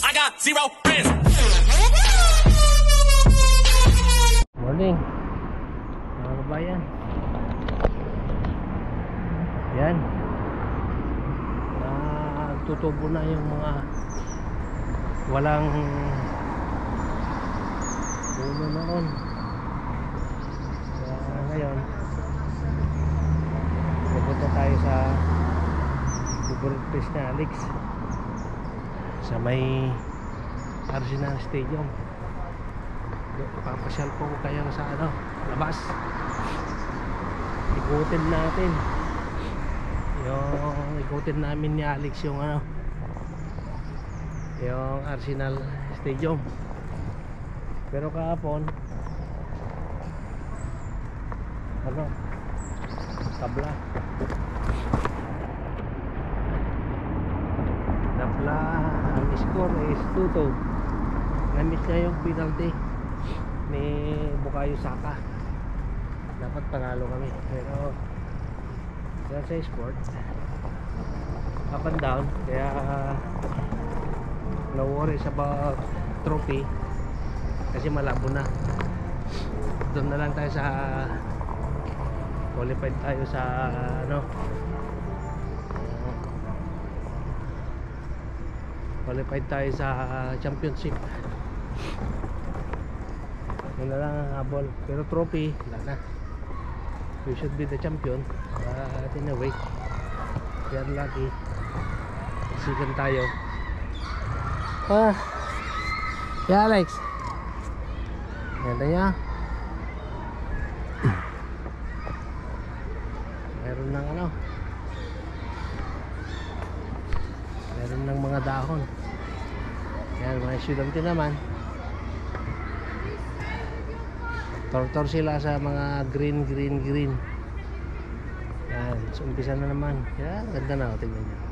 I got zero friends. Morning mga kabayan. Yan, tutubo na yung mga walang puno noon. Kaya ngayon pupunta tayo sa favorite place na Alex sa may Arsenal Stadium. Papasyal po kayo sa labas, ikutin natin ikutin namin ni Alex yung yung Arsenal Stadium. Pero kahapon tabla ang score is 2-2. Na-miss niya yung penalty ni Bukayo Saka. Dapat panalo kami, pero yan sa sport up and down, kaya no worries about trophy kasi malabo na. Doon na lang tayo sa qualified tayo sa qualified tayo sa championship. Yun na lang ang habol, pero trophy wala na. We should be the champion, but in a way we are lucky. Second tayo. Yeah, Alex, ganda niya. Meron ng meron ng mga dahon. Yan, mga estudyante naman, tortor sila sa mga green. Yan, so umpisa na naman. Yan, ganda na, tingnan nyo.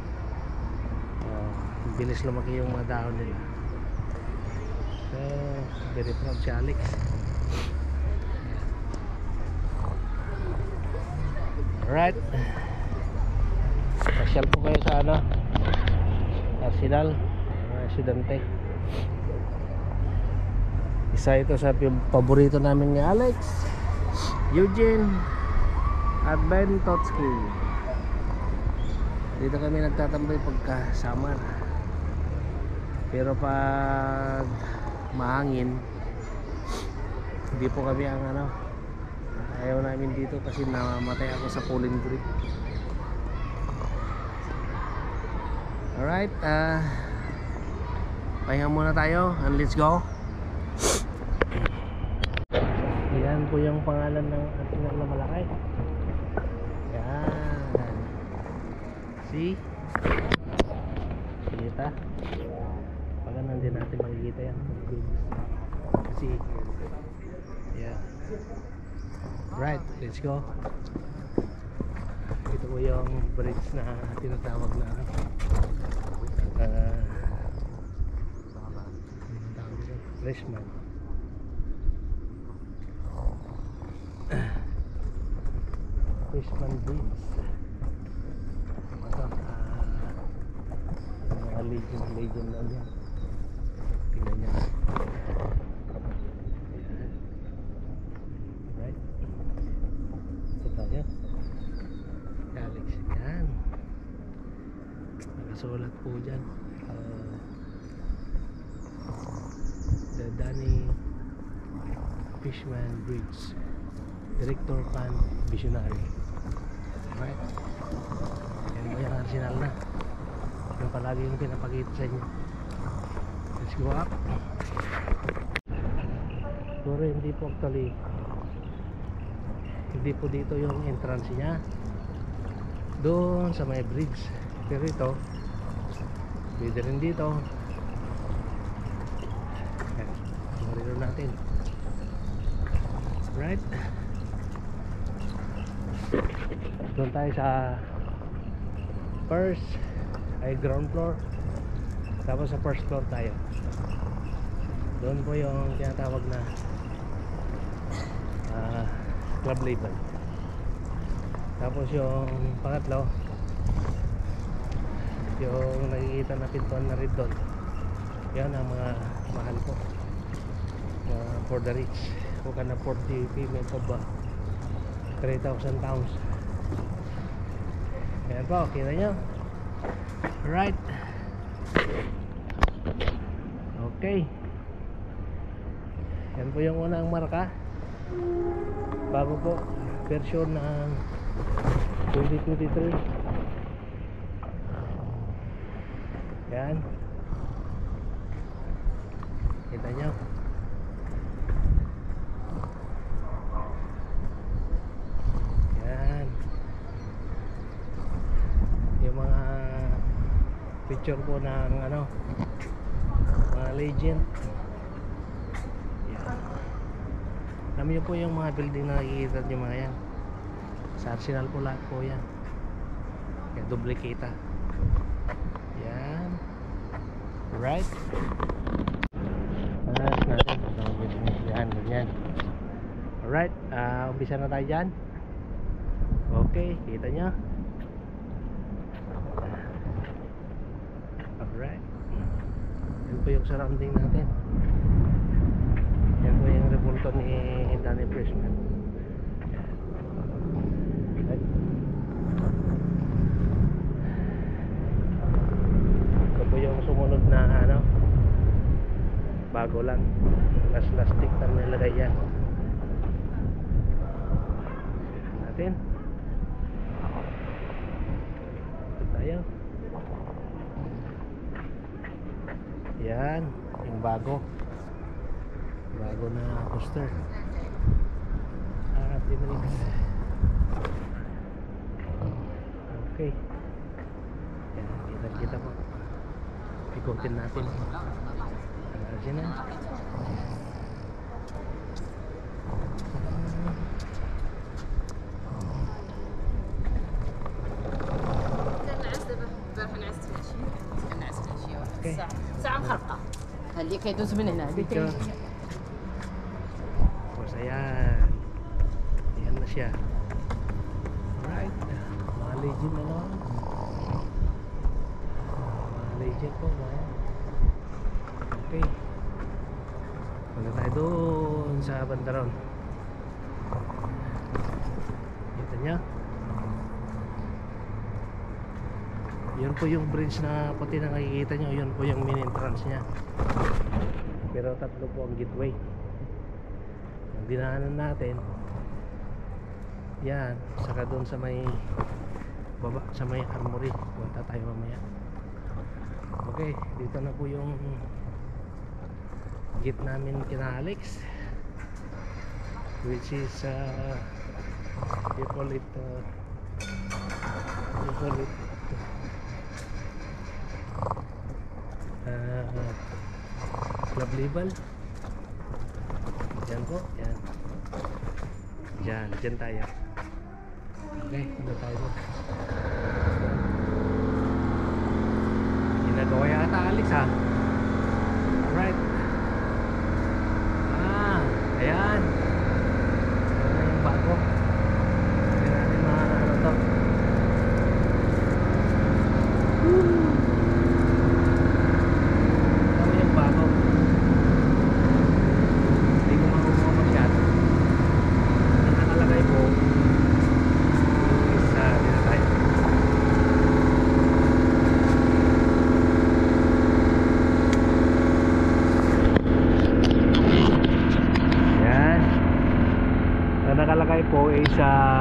Bilis lumaki yung mga dahon nila. So, very proud si Alex. Alright, pasyal po kayo sa Arsenal, estudyante. Isa ito sa paborito namin ni Alex, Eugene Adventotsky. Dito kami nagtatambay pagka summer, pero pag mahangin hindi po kami ayaw namin dito kasi namamatay ako sa pollen grip. Alright, pahinga muna tayo and let's go. Yan po yung pangalan ng Arsenal na malaki. Yan, see? Kita? Pagka nandun natin makikita yan. See? Yeah. Right, let's go. Ito po yung bridge na tinatawag na Freshman. Freshman Bridge. Mga legend lang yan. Tingnan niya. Right. Ito tayo. Alex. Yan. Nakasulat po dyan. The Danny Fishman Bridge, Director Pan Visionary. Right? Yan mo yung Arsenal na. Yung palagi yung pinapakita sa inyo. Let's go up. Pero hindi po actually, hindi po dito yung entrance niya, doon sa may bridge. Pero ito pwede rin dito. Marino natin. Right, doon tayo sa first ground floor, tapos sa first floor tayo. Doon po yung tinatawag na club label. Tapos yung pangatlo, yung nakikita na pintuan na rin doon, Yan ang mga mahal po. For the rich who can afford the payment of 3,000 pounds. Yan po, kita nyo. Alright. Okay. Yan po yung unang marka. Bago po version ng 2023. Yan. Kita nyo. Yan. Yung mga picture po ng ano, mga legend. Yan. Alam nyo po yung mga building na nakikita nyo mga yan. Sa Arsenal po lahat po yan. Kaya duplicata. Yan. Right. Natin. Yan, ganyan. Alright, umpisa na tayo dyan. Okay, kita nyo. Alright. Yan po yung surrounding natin. Yan po yung reporto ni Danny Freshman. Right. Ito po yung sumunod na ano, bago lang, last stick na nilagay yan natin. Ito tayo. Yan yung bago na poster. Pinrix. Okay, yan, kita po, ikutin natin. Sini. ساعة مخرقة هذيك يدوز من هنا هذيك tapos ayan, ayan na siya. Alright, mga legend ano, mga legend po mga. Okay, punta tayo doon sa bandaron. Kita nyo, yun po yung bridge na puti na nakikita nyo. Yun po yung main entrance nya, pero tatlo po ang gateway. Yung dinaanan natin yan, saka doon sa may baba, sa may armory, punta tayo mamaya. Okay, dito na po yung gate namin kina Alex, which is you call it club level. Yan po, yan. Dyan tayo. Okay, ano tayo? Ginagawa yata Alex ha. Alright. Ayan. Ano yung bago? Hindi natin ano to. Ano yung bago? Hindi ko makukuha masyado. Ang nakalagay po is dito tayo. Nakalagay po is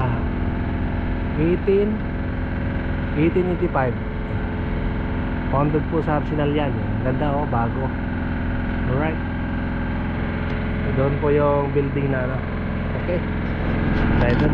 1885. Founded po sa Arsenal yan. Ganda oh, bago. Alright. Doon po yung building na ano. Okay. Tayo doon.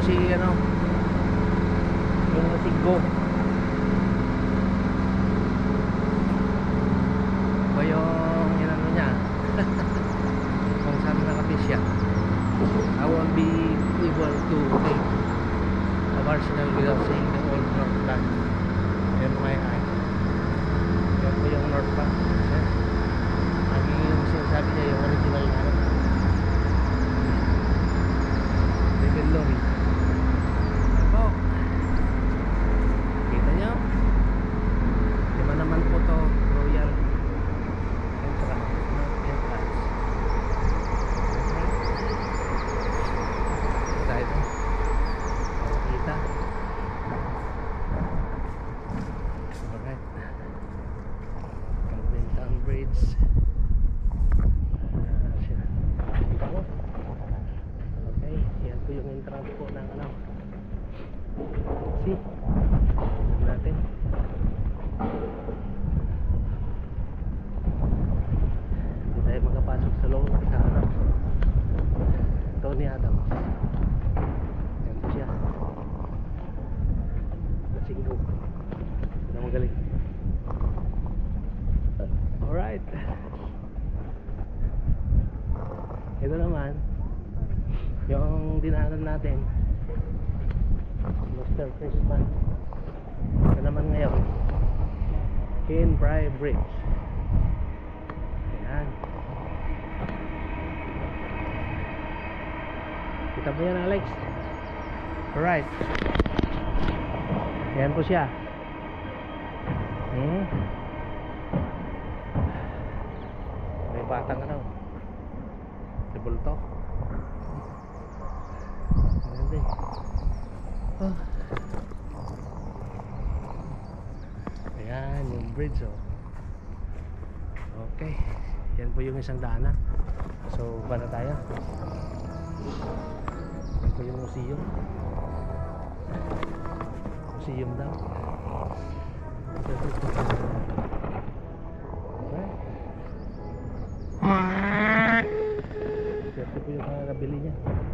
si ano, yung Siggo. O yung inano niya. Kung saan nakapis siya. I won't be able to take a Arsenal without seeing the old North Bank in my eye. Yan po yung North Bank. Lagi yung sinasabi niya yung original na ano, Little Lorry. Yan po. Kita nyo? Lima naman po to, Royal Entrance. Kita ito. Kita. Alright. Camden Bridge. Okay, yan po yung entrance po ng ano. See? Tignan natin. Hindi tayo makapasok sa loob sa ano, Tony Adams. Yan po siya. Nasinggo. Hindi na magaling. Alright. Ito naman yung dinaanan natin, Mr. Christmas. Ito naman ngayon, Kinfry Bridge. Ayan. Kita mo yan, Alex? Alright. Ayan po siya. May batang ano, si Bulto. Ayan din. Oh. Ayan yung bridge, oh. Okay, yan po yung isang daanan. So para tayo, yan po yung museum. Museum daw. Ito po yung kakabili niya.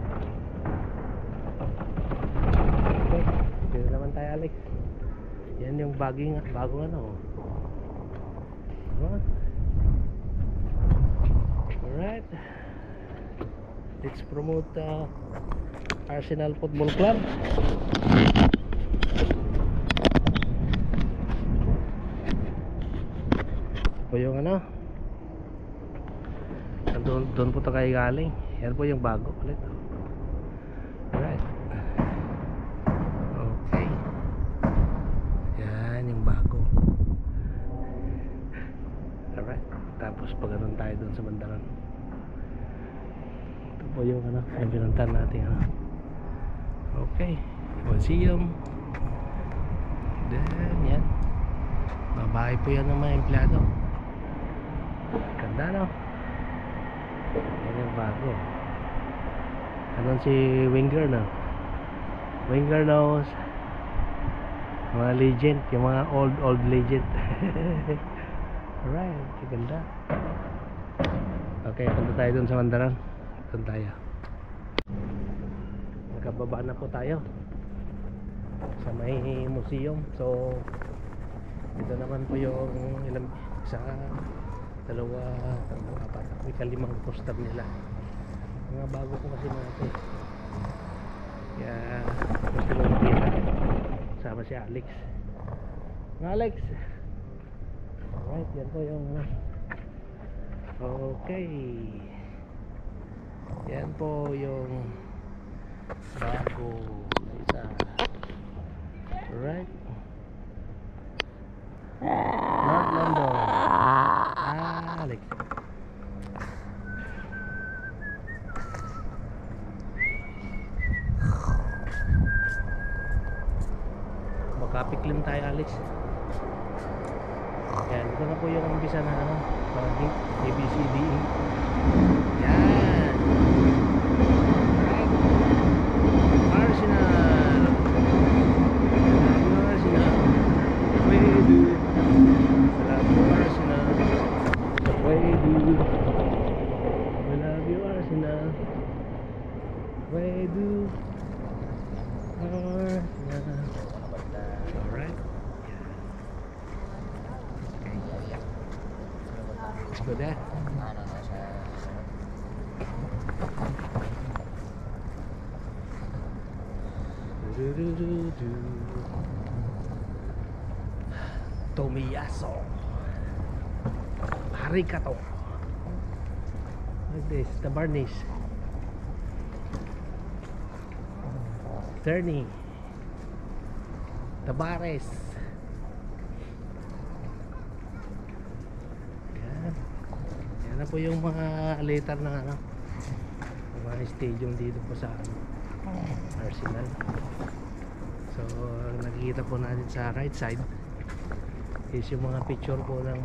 Okay, dito naman tayo, Alex. Yan yung bagong ano. Alright, let's promote Arsenal Football Club. Po yung ano, doon po tayo galing. Yan po yung bago ulit. Alright. Okay. Yan yung bago. Alright. Tapos pag ganun tayo doon sa bandaran. Ito po yung ano, yung pinuntan natin ano. Okay. Museum. Then yan. Babae po yan ng mga empleyado. Ganda, no? Yan yung bago. Anon si Wenger, no? Wenger knows mga legend, yung mga old legend. Alright, ganda. Okay, punta tayo dun sa Mandaran. Dun tayo. Nakababa na po tayo sa may museum. So ito naman po yung ilang, isa, dalawa, tatlo, apat, may kalimang poster nila. Mga bago ko kasi mga ito. Kaya gusto ko makita. Sama si Alex. Alex! Alright, yan po yung okay. Yan po yung bago isa. Alright. North London. Alex. Makapiklim tayo, Alex. Yan, ito na po yung umpisa na ano, ABCDE. Yan. Arsenal. Arsenal. Way do. Arsenal. Way do. We love you, Arsenal. Way do. Or, alright. Okay. Let's go there. Tomiyasu. Arigato. Like this, the varnish. Terni. Tabares. Yan. Yan na po yung mga later na ano, mga stadium dito po sa Arsenal. So nakikita po natin sa right side is yung mga picture po ng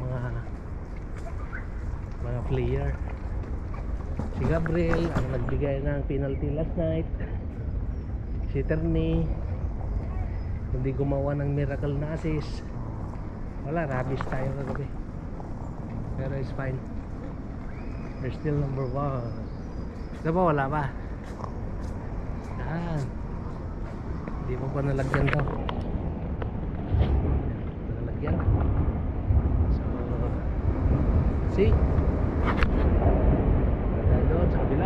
mga player. Si Gabriel ang nagbigay ng penalty last night. Si Terni hindi gumawa ng miracle na assist. Wala, rubbish tayo kagabi. Pero it's fine. We're still number 1. Diba wala pa? Yan. Hindi mo pa nalagyan to. Nalagyan. So, see? Doon sa kabila.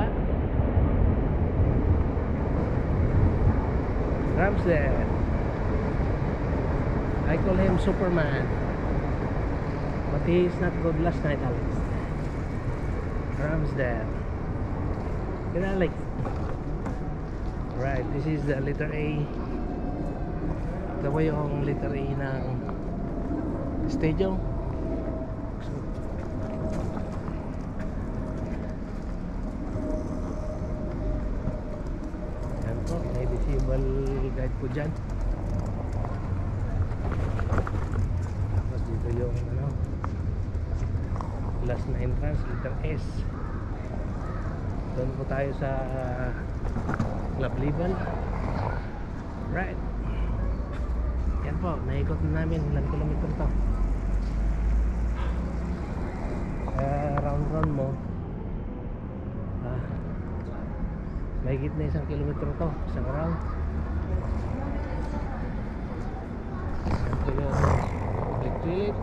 Ramsdale. I call him Superman, but he is not good last night, Alex. Ramsdale. Good, Alex. Right, this is the letter A. Ito po yung letter A ng stadium. Yan po, may visible guide po dyan. Tapos dito yung ano, last na entrance, letter S. Doon po tayo sa club level. Right. Yan po, naikot na namin. Ilang kilometer to? Round mo mahigit na 1 kilometro to, isang round. Yan po yung public toilet.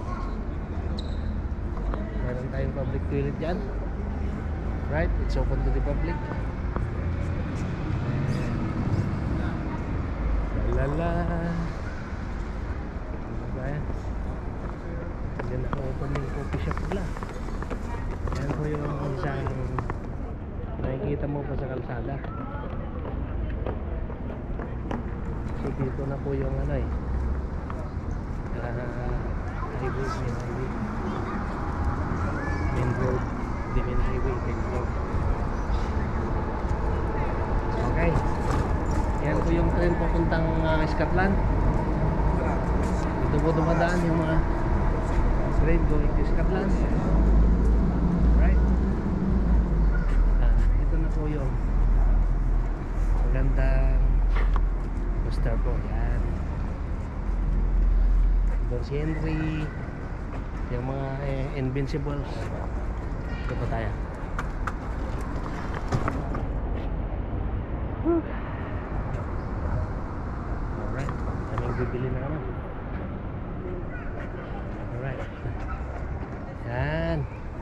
Meron tayong public toilet dyan. Right, it's open to the public. Lala. Ayan. Diyan naka-open yung coffee shop nila. Yan po yung isang nakikita mo pa sa kalsada. So dito na po yung ano eh, highway, main road, the main highway, main road. Okay, yan po yung train papuntang Scotland. Dito po dumadaan yung mga train going to Scotland. Right, ito na po yung magandang poster po. Yan, doon si Henry, yung mga Invincibles. Ito po tayo. Alright, kaming bibili na naman. Alright, yan.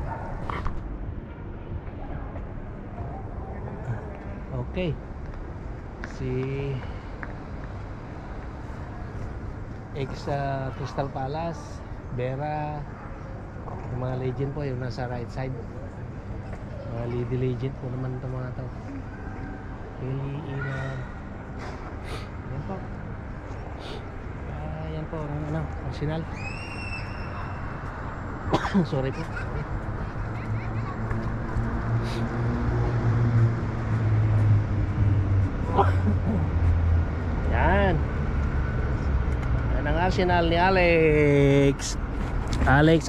Okay, si Crystal Palace, Vera, yung mga legend po yung nasa right side. Mga lady legend po naman ito mga to. Kelly, Iman. Yan po. Yan po ang ano, Arsenal. Sorry po. Yan. Yan ang Arsenal ni Alex. Alex.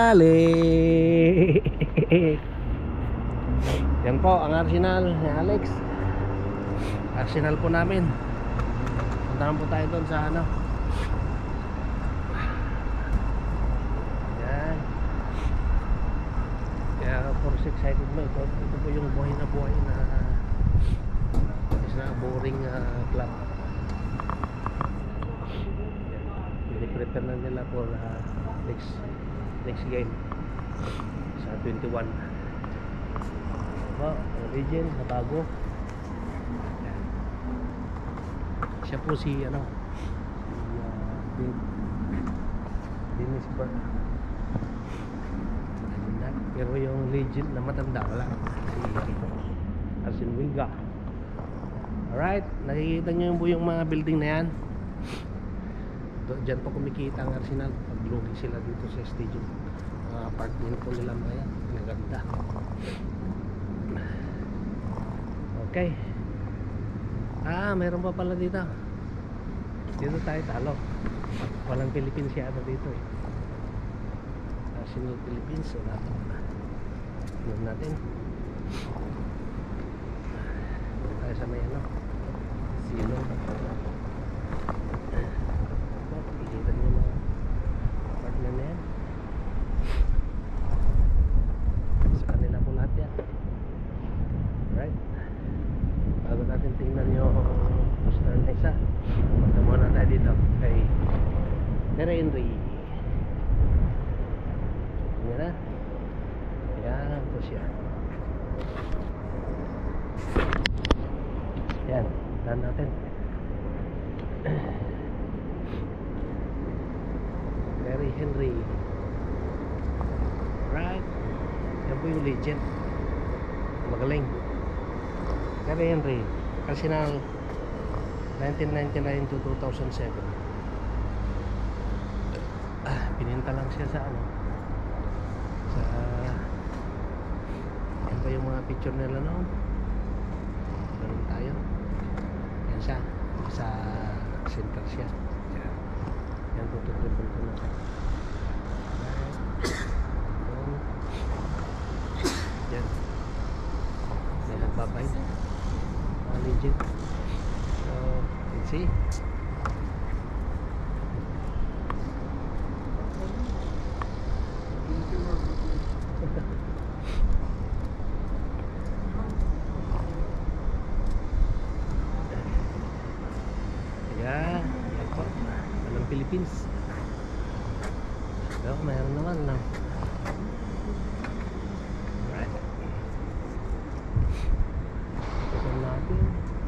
Yan po ang Arsenal ni Alex. Arsenal po namin. Puntahan po tayo doon sa ano. Yan. Kaya for excited mo. Ito po yung buhay na is na boring club. prepare na nila for next game sa 21. Origin na bago. Yan. Siya po si Dennis Burke. Pero yung legend na matanda wala, si Arsene Wenger. Alright, nakikita nyo yung mga building na yan. Diyan po kumikita ang Arsenal pag lugi sila dito sa stadium. Apartment po nila mga yan, naganda. Okay. Mayroon pa pala dito. Dito tayo talo. Walang Philippines yata dito eh. Arsenal Philippines, wala pa. Tignan natin. Dito tayo sa may sino. Ikita nyo mga partner na yan. Sa kanila po lahat yan. Right. Bago natin tingnan yung poster na isa, punta muna tayo dito kay Terry Henry. Yan na. Yan po siya. Yan, tahan natin. Terry Henry. Right. Yan po yung legend. Magaling. Terry Henry, Arsenal 1999 to 2007. Pininta lang siya sa sa yan pa yung mga picture nila noon. Meron tayo. Yan siya sa center siya. Yan tututulog ko na. Yan. Yan nagbabay. Legend. So, you see? Yeah, yan po. Walang Philippines. So, mayroon naman lang. Right. Ito natin.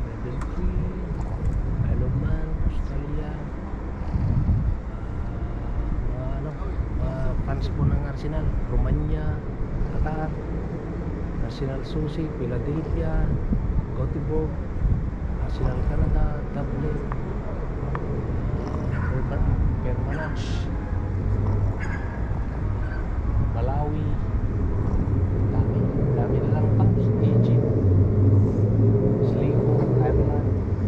Ireland, Australia, mga fans po ng Arsenal, Romania, Qatar, Arsenal Susi, Philadelphia, Gothenburg, Arsenal Canada, Dublin, Permanence, Malawi, dami na lang pa, Egypt, Sligo, Ireland,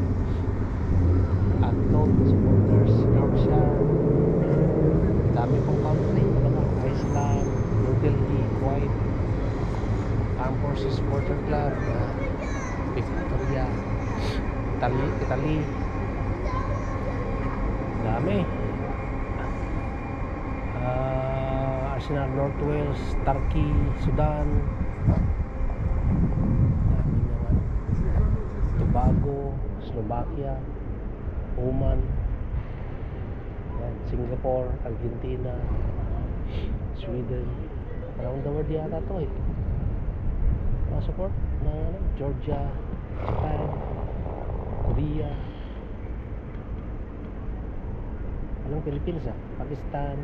Acton, supporters, Yorkshire, dami pong country, Iceland, New Delhi, Kuwait, Armed Forces Supporter Club, Victoria, Italy, dami. Arsenal North Wales, Turkey, Sudan, dami naman. Tobago, Slovakia, Oman, Singapore, Argentina, Sweden, around the world yata to eh. Mga support ng Georgia, Japan, Korea, anong Philippines Pakistan.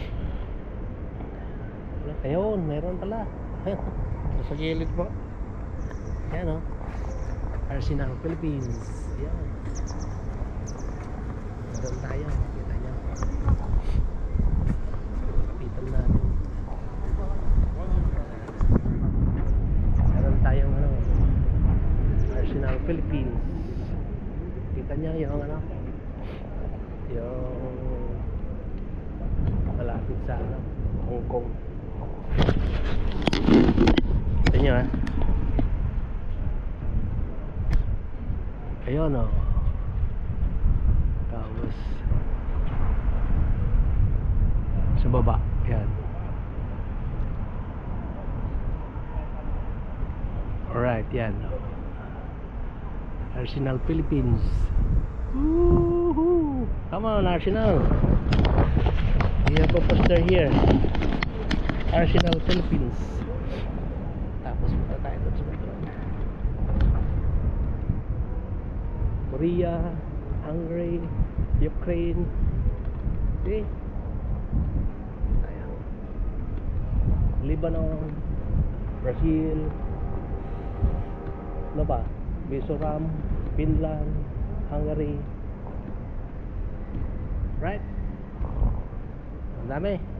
Ayun, meron pala. Sa gilid po. Yan Arsenal Philippines. Yan. Meron tayo. Kita nyo. Kapitan natin. Meron tayong Arsenal Philippines. Kita nyo yung yung malapit sa Hong Kong. Kita nyo ayun tapos sa baba yan. Alright, yan Arsenal Philippines. Woohoo! Come on Arsenal! We have a poster here. Arsenal Philippines. Tapos punta tayo doon sa metro. Korea, Hungary, Ukraine. See? Ayan. Lebanon, Brazil. Ano ba? Mizoram, Finland, Hungary. Right? Ang dami.